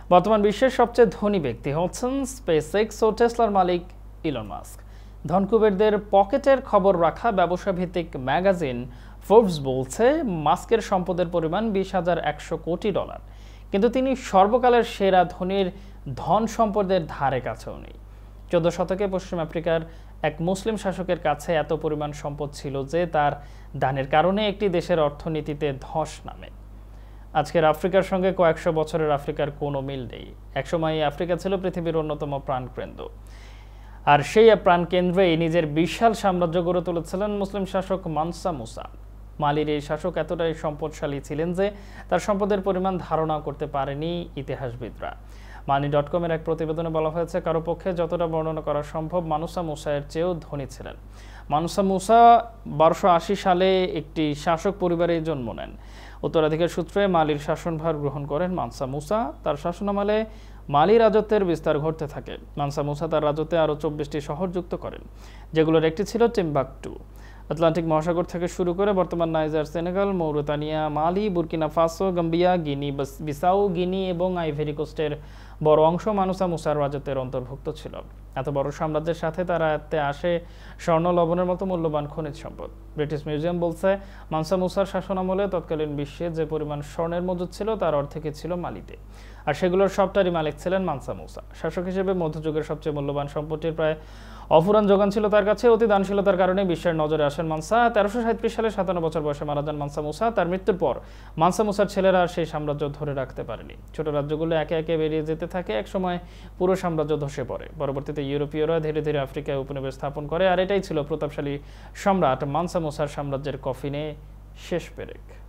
বর্তমান বিশ্বের সবচেয়ে ধনী ব্যক্তি হচ্ছেন স্পেসএক্স ও টেসলার মালিক ইলন মাস্ক। ধনকুবেরদের পকেটের খবর রাখা ব্যবসা ভিত্তিক ম্যাগাজিন ফোর্বস বলছে মাস্কের সম্পদের পরিমাণ 20,100 কোটি ডলার, কিন্তু তিনি সর্বকালের সেরা ধনীর ধন সম্পদের ধারে কাছেও নেই। 14 শতকে পশ্চিম আফ্রিকার এক মুসলিম শাসকের কাছে এত পরিমাণ সম্পদ ছিল যে তার দানের কারণে একটি দেশের অর্থনীতিতে ধস নামে। আজকের আফ্রিকার সঙ্গে কয়েকশো বছরের আফ্রিকার কোনো মিল নেই। একসময় আফ্রিকা ছিল পৃথিবীর অন্যতম প্রাণকেন্দ্র, আর সেই প্রাণকেন্দ্রেই নিজের বিশাল সাম্রাজ্য গড়ে তুলেছিলেন মুসলিম শাসক মানসা মুসা। মালির এই শাসক এতটাই সম্পদশালী ছিলেন যে তার সম্পদের পরিমাণ ধারণা করতে পারেনি ইতিহাসবিদরা। মানি.com-এর এক প্রতিবেদনে বলা হয়েছে, কারো পক্ষে যতটা বর্ণনা করা সম্ভব মানসা মুসায়ের চেয়েও ধনী ছিলেন। মানসা মুসা 1280 সালে একটি শাসক পরিবারে জন্ম নেন। উত্তরাধিকার সূত্রে মালির শাসনভার গ্রহণ করেন মানসা মুসা। তার শাসনামলে মালি রাজত্বের বিস্তার ঘটতে থাকে। মানসা মুসা তার রাজত্বে আরও 24টি শহর যুক্ত করেন, যেগুলোর একটি ছিল টিম্বাকটু। আটলান্টিক মহাসাগর থেকে শুরু করে বর্তমান Niger, Senegal, Mauritania, Mali, Burkina Faso, Gambia, Guinea, Bissau, Guinea এবং আইভরি কোস্টের বড় অংশ মানসা মুসার রাজত্বের অন্তর্ভুক্ত ছিল। এত বড় সাম্রাজ্যের সাথে তারা এতে আসে স্বর্ণ, লবণের মতো মূল্যবান খনিজ সম্পদ। ব্রিটিশ মিউজিয়াম বলছে, মানসা মুসার শাসনামলে তৎকালীন বিশ্বে যে পরিমাণ স্বর্ণের মজুদ ছিল তার অর্ধেকই ছিল মালিতে, আর সেগুলোর সবটারই মালিক ছিলেন মানসা মুসা। শাসক হিসেবে মধ্যযুগের সবচেয়ে মূল্যবান সম্পত্তির প্রায় অফুরান যোগান ছিল তার কাছে। অতি দানশীলতার কারণে বিশ্বের নজরে আসেন মানসা। 1337 সালে 57 বছর বয়সে মারা যান মানসা মুসা। তার মৃত্যুর পর মানসা মুসার ছেলেরা সেই সাম্রাজ্য ধরে রাখতে পারেনি। ছোট রাজ্যগুলো একে একে বেরিয়ে যেতে থাকে। একসময় পুরো সাম্রাজ্য ধসে পড়ে। পরবর্তীতে ইউরোপীয়রা ধীরে ধীরে আফ্রিকায় উপনিবেশ স্থাপন করে, আর এটাই ছিল প্রতাপশালী সম্রাট মানসা মুসার সাম্রাজ্যের কফিনে শেষ পেরেক।